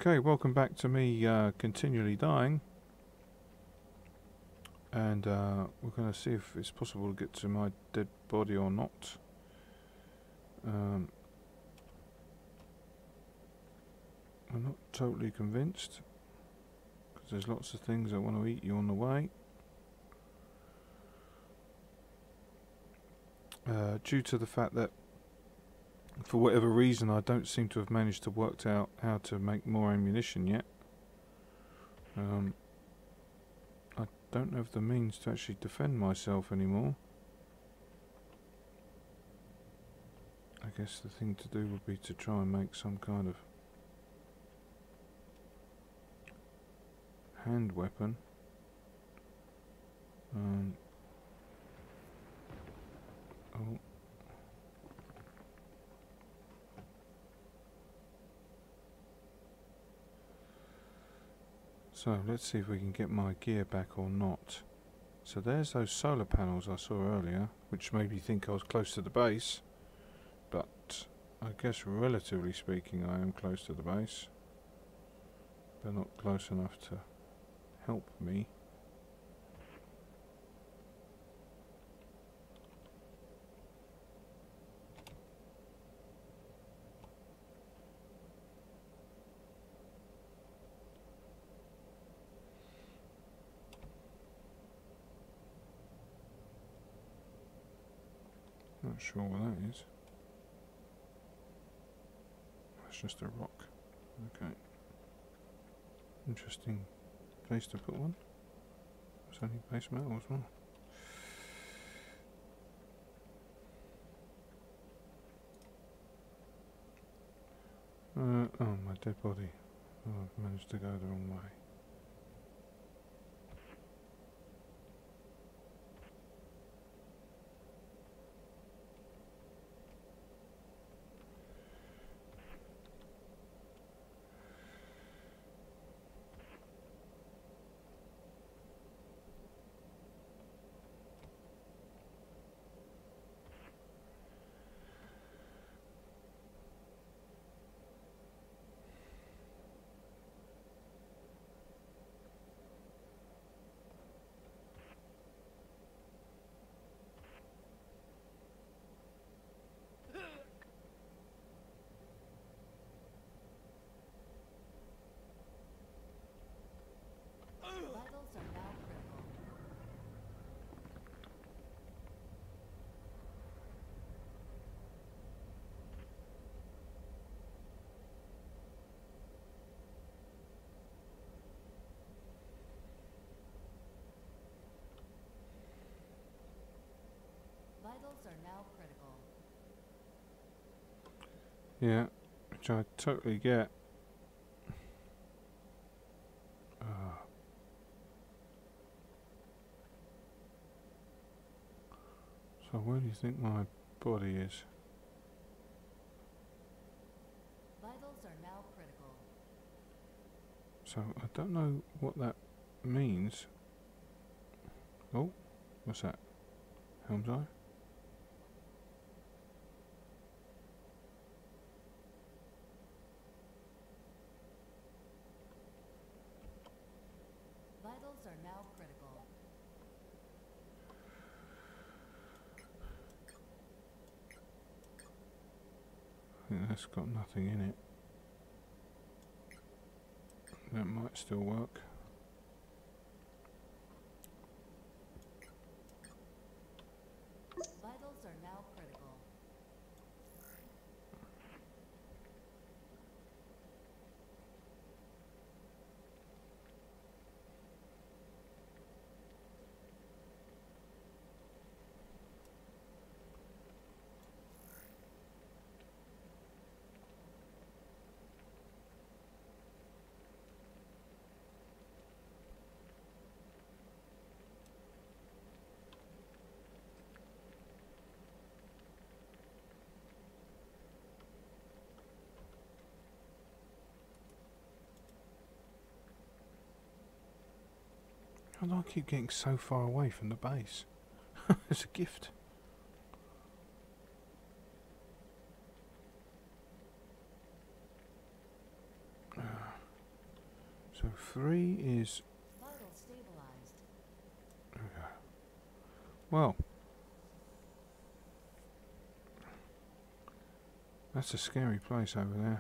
Okay, welcome back to me continually dying, and we're going to see if it's possible to get to my dead body or not. I'm not totally convinced, because there's lots of things that want to eat you on the way. Due to the fact that, for whatever reason, I don't seem to have managed to work out how to make more ammunition yet. I don't have the means to actually defend myself anymore. I guess the thing to do would be to try and make some kind of hand weapon. Oh. So let's see if we can get my gear back or not. So there's those solar panels I saw earlier, which made me think I was close to the base, but I guess relatively speaking I am close to the base, but not close enough to help me. Not sure what that is. That's just a rock. Okay. Interesting place to put one. It's only base metal as well. Oh, my dead body. Oh, I've managed to go the wrong way. Vitals are now critical. Vitals are now critical. Yeah, which I totally get. So where do you think my body is? Vitals are now critical. So I don't know what that means. Oh, what's that? Helm's Eye? Vitals are now critical. I think that's got nothing in it. That might still work. Vitals are now critical. How do I keep getting so far away from the base? It's a gift. So 3 is... Vital stabilized. Okay. Well, that's a scary place over there.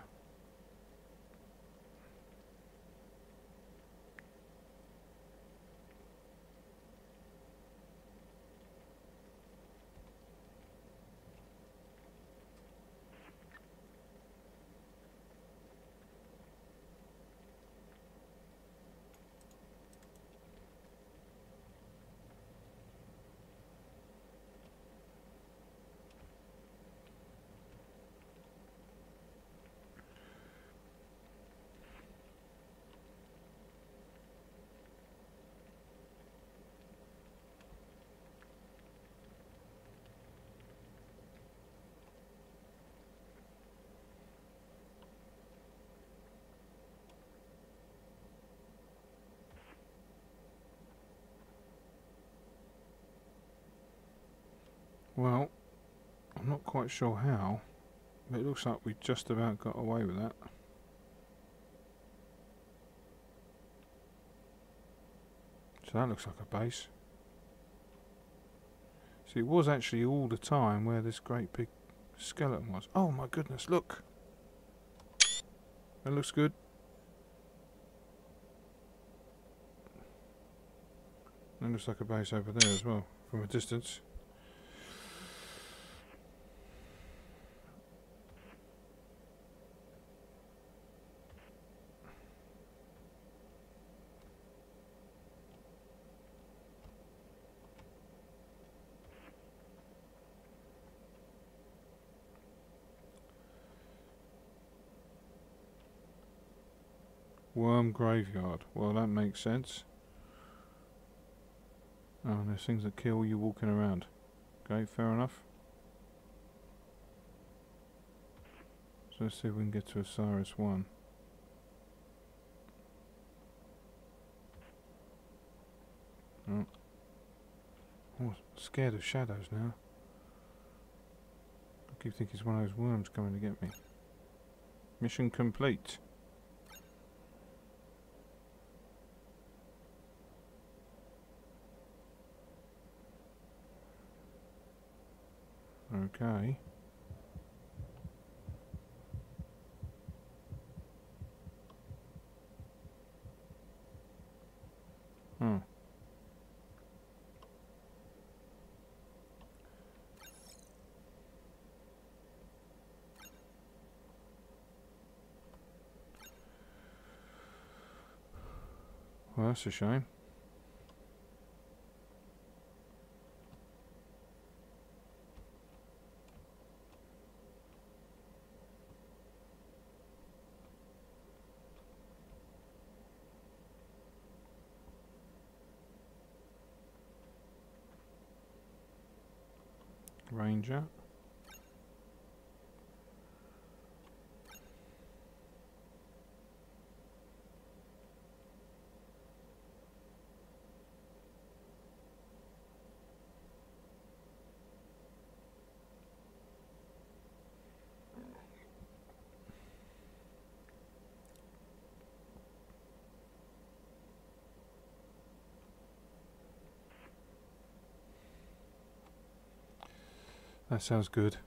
Well, I'm not quite sure how, but it looks like we just about got away with that. So that looks like a base. See, it was actually all the time where this great big skeleton was. Oh my goodness, look! That looks good. That looks like a base over there as well, from a distance. Worm graveyard. Well, that makes sense. Oh, and there's things that kill you walking around. Okay, fair enough. So let's see if we can get to Osiris 1. Oh. Oh, scared of shadows now. I keep thinking it's one of those worms coming to get me. Mission complete. Okay. Hmm. Well, that's a shame. Ranger. That sounds good.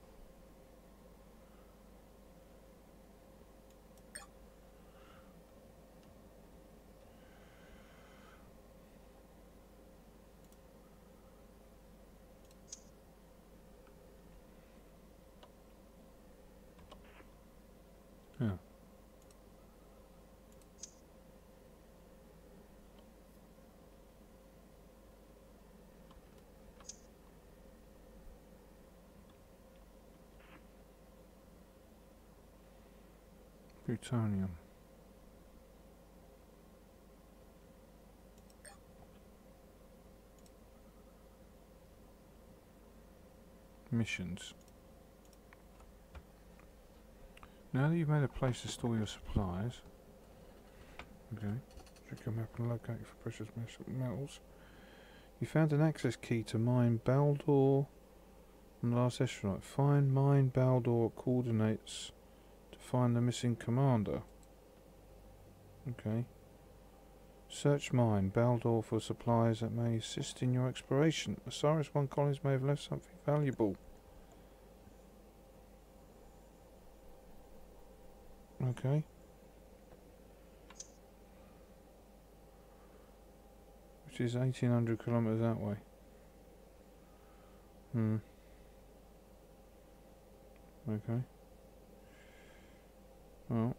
Yeah. Plutonium. Missions. Now that you've made a place to store your supplies, okay, check your map and locate for precious metals. You found an access key to mine Baldor on the last astronaut. Find mine Baldor coordinates to find the missing commander. Okay. Search mine, Baldor, for supplies that may assist in your exploration. Osiris 1 colonies may have left something valuable. Okay. Which is 1800 kilometres that way. Okay. Well.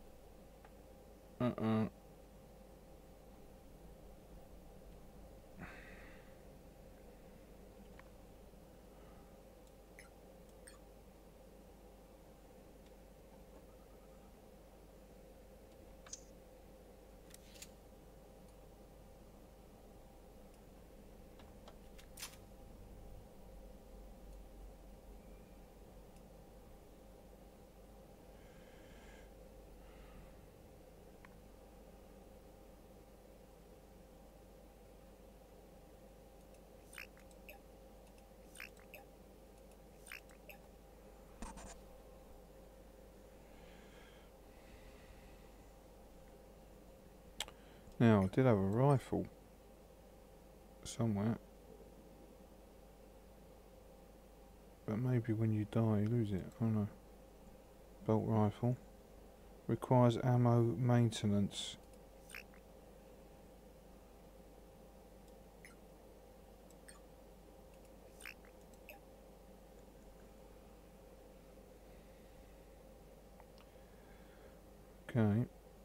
Now, I did have a rifle somewhere, but maybe when you die you lose it. I don't know. Bolt rifle requires ammo maintenance. Okay.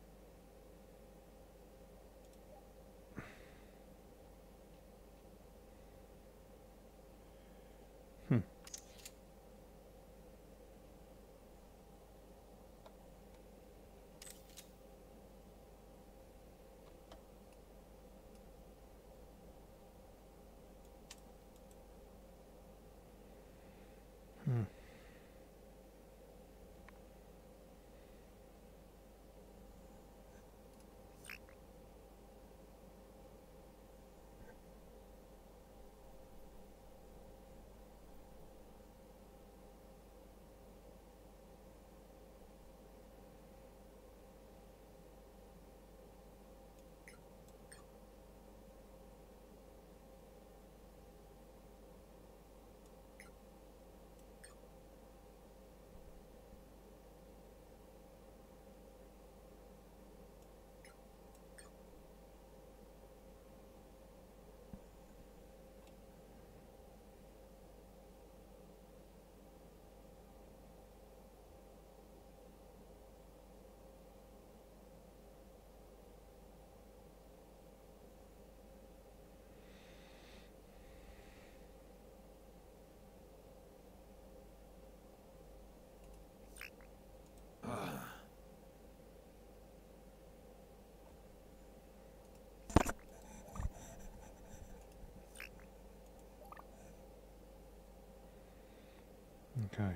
Okay.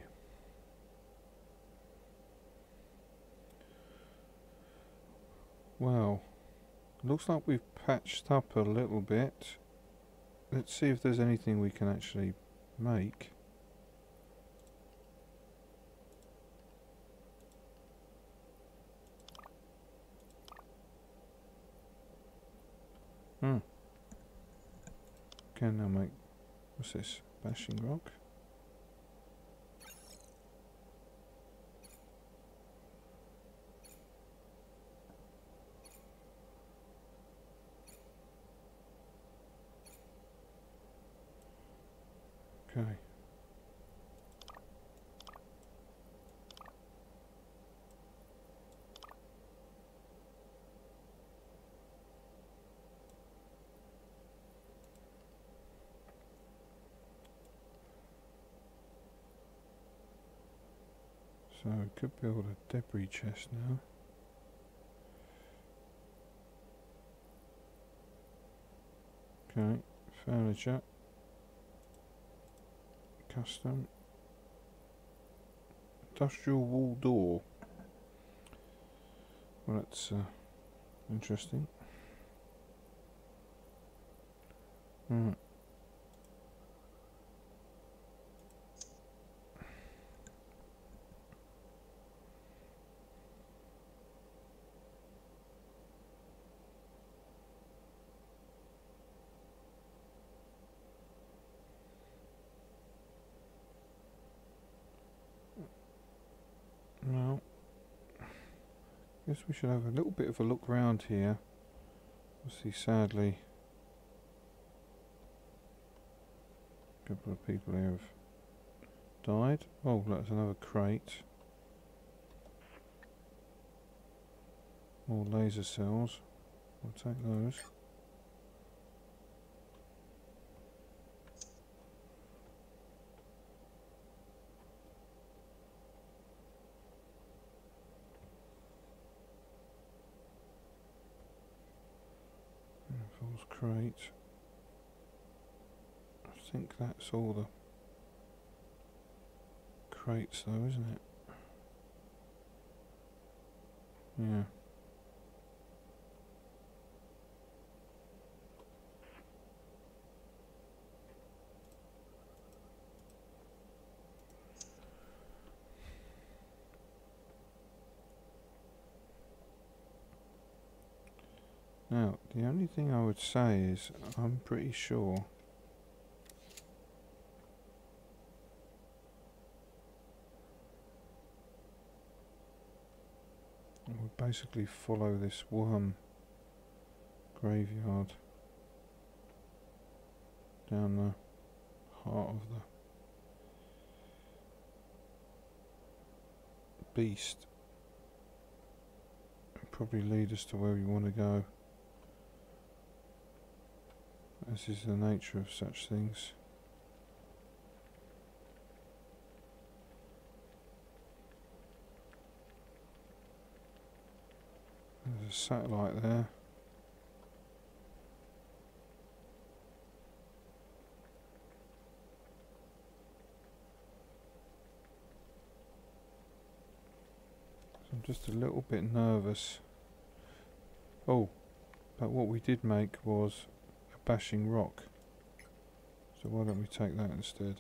Well, looks like we've patched up a little bit. Let's see if there's anything we can actually make. Can now make, what's this? Bashing rock? Okay. So we could build a debris chest now. Okay, furniture. Custom. Industrial wall door. Well, that's interesting. Right. Guess we should have a little bit of a look round here. Obviously, sadly, a couple of people here have died. Oh, that's another crate. More laser cells. We'll take those. False crate. I think that's all the crates though, isn't it? Yeah. Now, the only thing I would say is I'm pretty sure I would basically follow this worm graveyard down the heart of the beast. It'll probably lead us to where we want to go. This is the nature of such things. There's a satellite there. So I'm just a little bit nervous. Oh, but what we did make was bashing rock, so why don't we take that instead?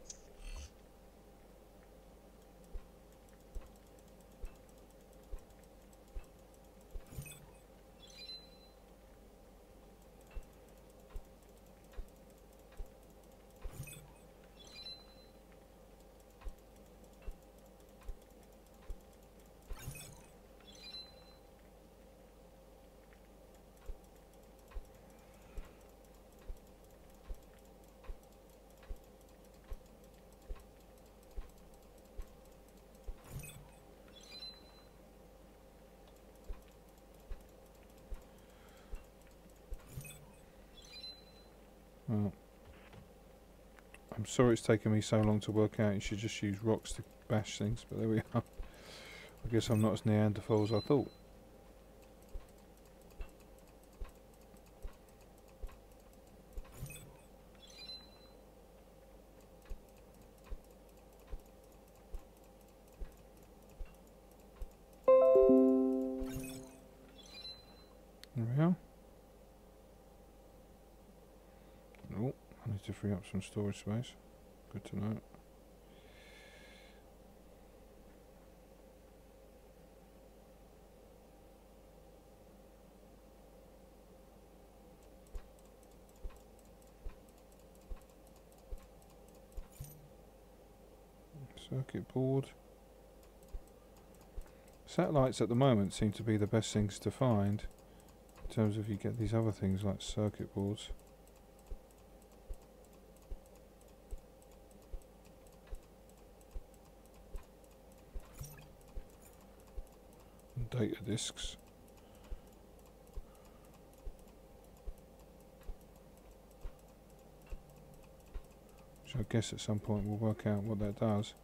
Well, I'm sorry it's taken me so long to work out you should just use rocks to bash things, but there we are. I guess I'm not as Neanderthal as I thought. There we are. Oh, I need to free up some storage space. Good to know. Circuit board. Satellites at the moment seem to be the best things to find in terms of you get these other things like circuit boards. And data disks. Which I guess at some point we'll work out what that does.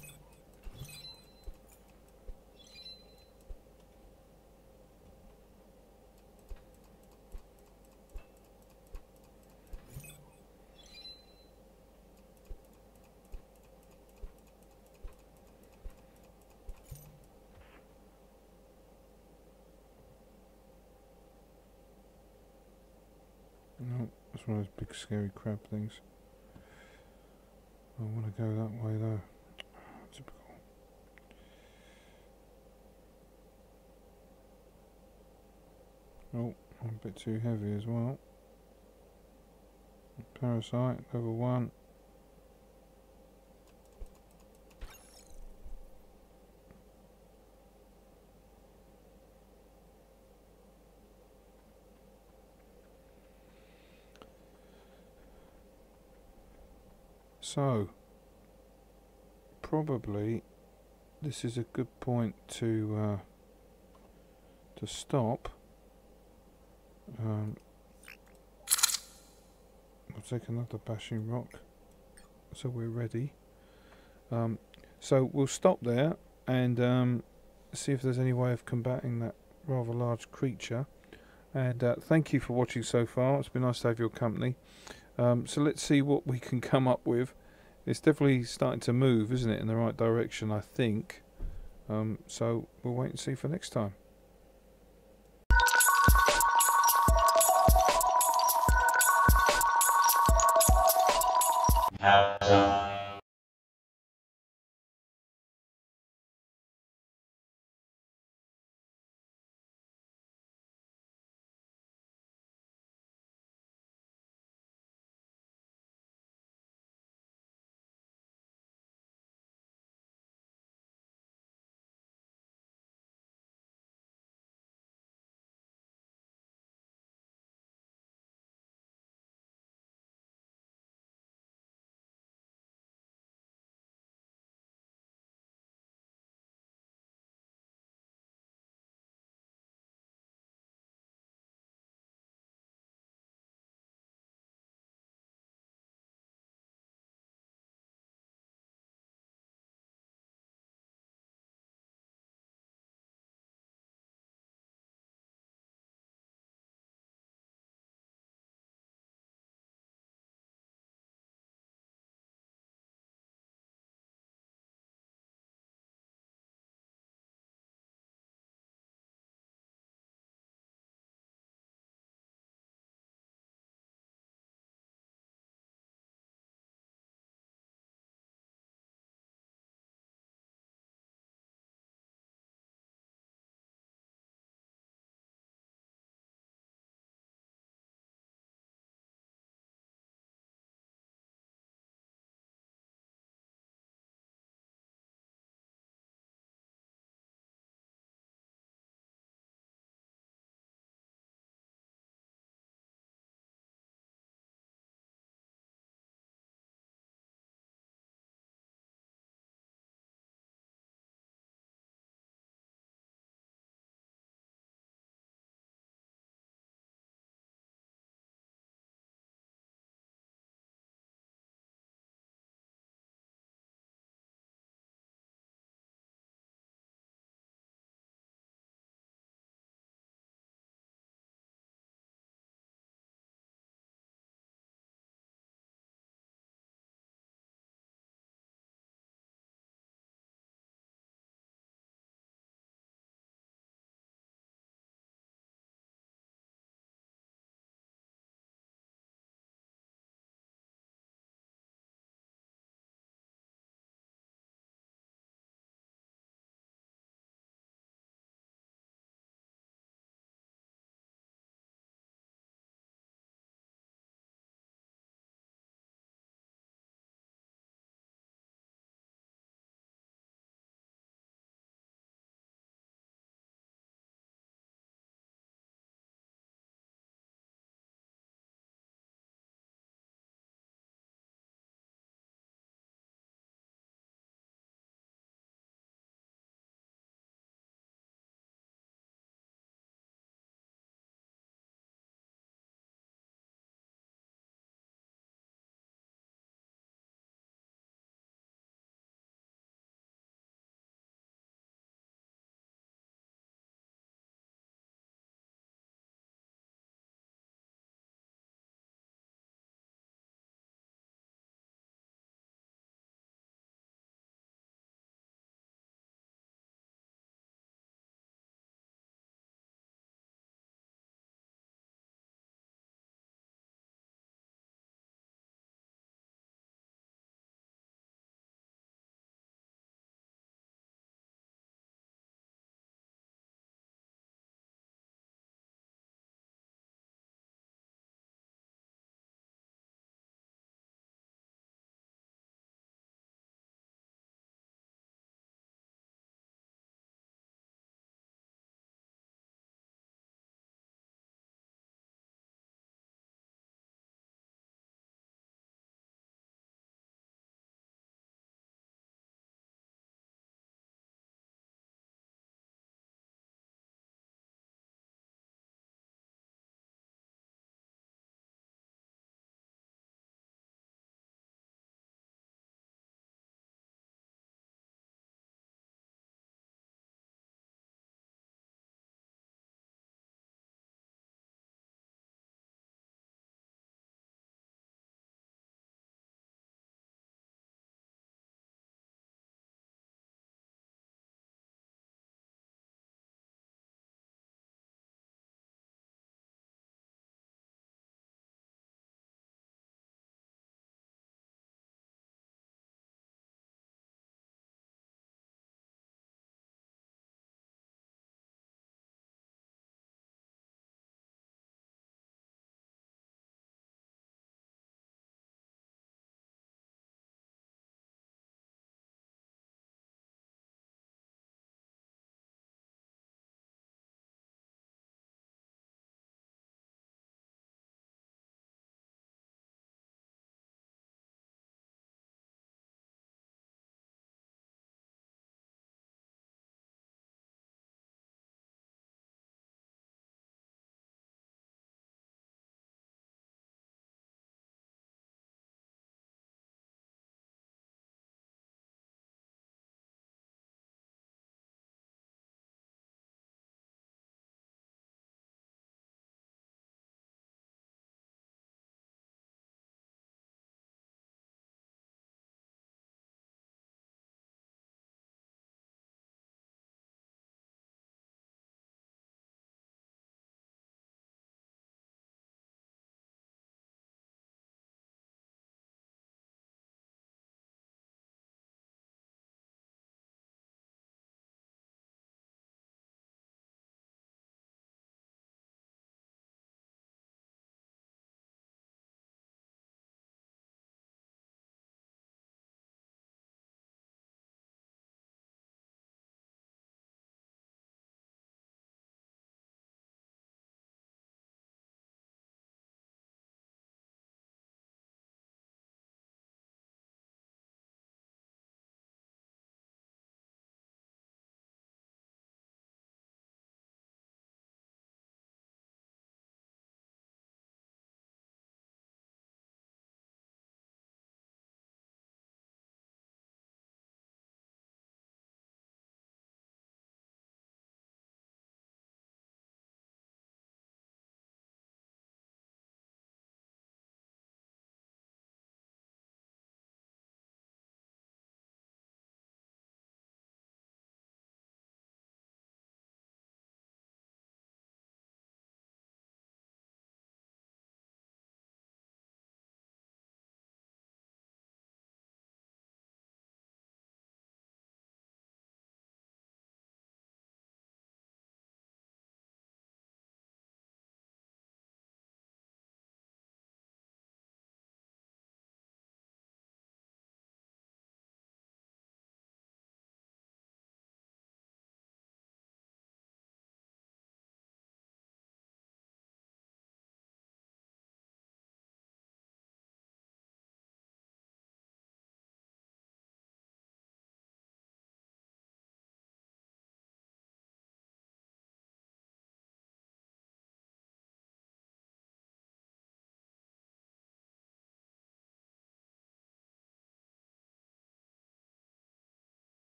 No, that's one of those big scary crab things. I want to go that way though. Typical. Oh, I'm a bit too heavy as well. Parasite, level 1. So, probably this is a good point to stop. We'll take another bashing rock, so we're ready. So we'll stop there and see if there's any way of combating that rather large creature. And thank you for watching so far. It's been nice to have your company. So let's see what we can come up with. It's definitely starting to move, isn't it, in the right direction, I think. So we'll wait and see for next time. Have